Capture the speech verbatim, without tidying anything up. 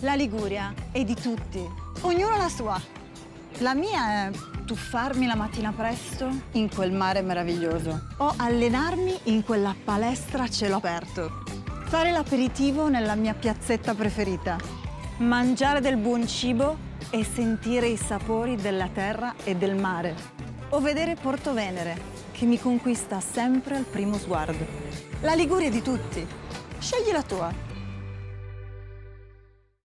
La Liguria è di tutti, ognuno la sua. La mia è tuffarmi la mattina presto in quel mare meraviglioso o allenarmi in quella palestra a cielo aperto, fare l'aperitivo nella mia piazzetta preferita, mangiare del buon cibo e sentire i sapori della terra e del mare, o vedere Porto Venere, che mi conquista sempre al primo sguardo. La Liguria è di tutti, scegli la tua.